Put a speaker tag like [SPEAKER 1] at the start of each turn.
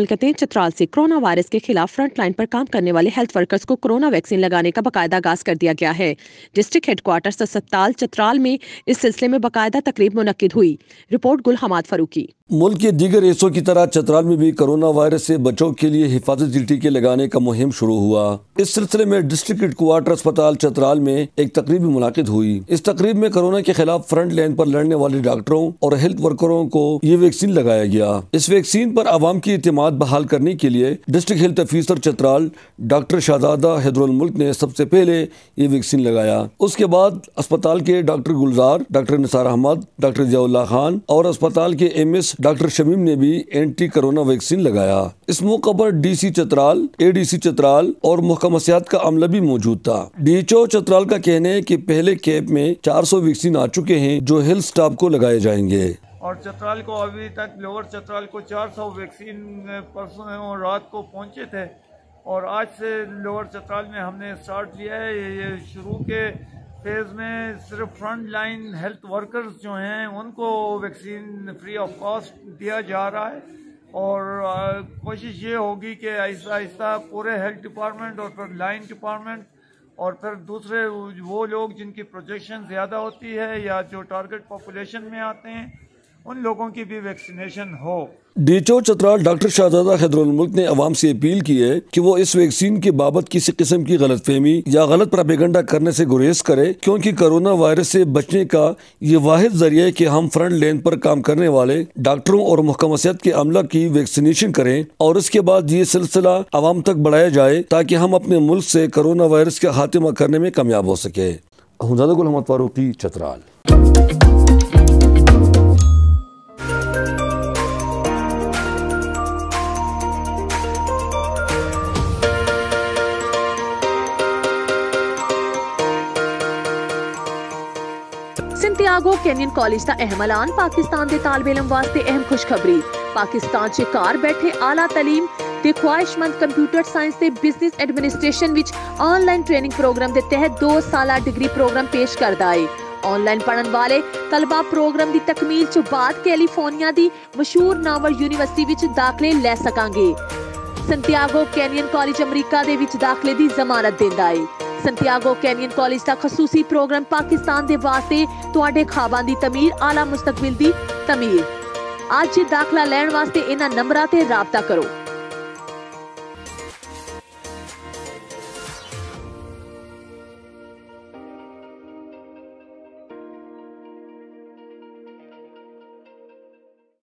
[SPEAKER 1] ममलकतें चित्राल से corona virus के खिलाफ फ्रंट लाइन पर काम करने वाले हेल्थ वर्कर्स को कोरोना वैक्सीन लगाने का बाकायदा आगाज कर दिया गया है। डिस्ट्रिक्ट हेडक्वार्टर अस्पताल चित्राल में इस सिलसिले में बाकायदा तकरीब मुनक्किद हुई। रिपोर्ट गुल हमाद फारूकी।
[SPEAKER 2] मुल्क के दीगर हिस्सों की तरह चित्राल में भी कोरोना वायरस से बचाव के लिए हिफाजती टीके लगाने का मुहिम शुरू हुआ। इस सिलसिले में डिस्ट्रिक्ट हेडक्वार्टर अस्पताल चित्राल में एक तकरीब मुनाकिद हुई। इस तकरीब में कोरोना के खिलाफ फ्रंट लाइन पर लड़ने वाले डॉक्टरों और हेल्थ वर्करों को ये वैक्सीन लगाया गया। इस वैक्सीन पर आवाम की इत्मीनान बहाल करने के लिए district health officer Chitral doctor Shahzada Haidarul Mulk ने सबसे पहले ये वैक्सीन लगाया। उसके बाद अस्पताल के doctor Gulzar, doctor Nisar Ahmad, doctor Ziaullah Khan और अस्पताल के एमएस डॉक्टर शमीम ने भी एंटी कोरोना वैक्सीन लगाया। इस मौके पर डीसी चित्राल, एडीसी चित्राल और महकमा सेहत का अमला भी मौजूद था। डीएचओ चित्राल का कहना है कि पहले कैंप में 400 वैक्सीन आ चुके हैं जो हेल्थ स्टाफ को लगाए जाएंगे।
[SPEAKER 3] और चित्राल को अभी तक लोअर चित्राल को 400 वैक्सीन परसों और रात को पहुंचे थे और आज से लोअर चित्राल में हमने स्टार्ट लिया है। ये शुरू के फेज़ में सिर्फ फ्रंट लाइन हेल्थ वर्कर्स जो हैं उनको वैक्सीन फ्री ऑफ कॉस्ट दिया जा रहा है और कोशिश ये होगी कि आहिस्ता आहिस्ता पूरे हेल्थ डिपार्टमेंट और फिर लाइन डिपार्टमेंट और फिर दूसरे वो लोग जिनकी प्रोजेक्शन ज़्यादा होती है या जो टारगेट पॉपुलेशन में आते हैं उन लोगों की भी वैक्सीनेशन हो।
[SPEAKER 2] डीएचओ चित्राल डॉक्टर शहजादा हैदरुल मुल्क ने अवाम से अपील की है कि वो इस वैक्सीन के बाबत किसी किस्म की गलतफहमी या गलत प्रोपेगेंडा करने से गुरेज करे, क्योंकि कोरोना वायरस से बचने का ये वाहिद जरिया है कि हम फ्रंट लाइन पर काम करने वाले डॉक्टरों और महकमा सेहत के अमला की वैक्सीनेशन करें और उसके बाद ये सिलसिला अवाम तक बढ़ाया जाए ताकि हम अपने मुल्क से कोरोना वायरस का खात्मा करने में कामयाब हो सके। Gul Hammad Farooqi, Chitral.
[SPEAKER 1] Santiago Canyon college का अहम ऐलान। पाकिस्तान के तालिब इलम वास्ते अहम खुशखबरी। पाकिस्तान च घर बैठे आला तलीम ते ख्वाहिशमंद कंप्यूटर साइंस ते बिजनेस एडमिनिस्ट्रेशन विच ऑनलाइन ट्रेनिंग प्रोग्राम के तहत 2 साला डिग्री प्रोग्राम पेश करदा है। ऑनलाइन पढ़न वाले तलबा प्रोग्राम की तकमील च बाद कैलिफोर्निया की मशहूर नावर यूनिवर्सिटी विच दाखले ले सकांगे। संतियागो कैनियन कॉलेज अमरीका दे विच दाखले की जमानत देंदा है। संतियागो कैनियन कॉलेज का खसूसी प्रोग्राम पाकिस्तान दे वास्ते तुहाडे ख्वाबां दी तमीर, आला मुस्तकबिल दी तमीर। आज दाखला लैण वास्ते इन्हां नंबरां ते राबता करो।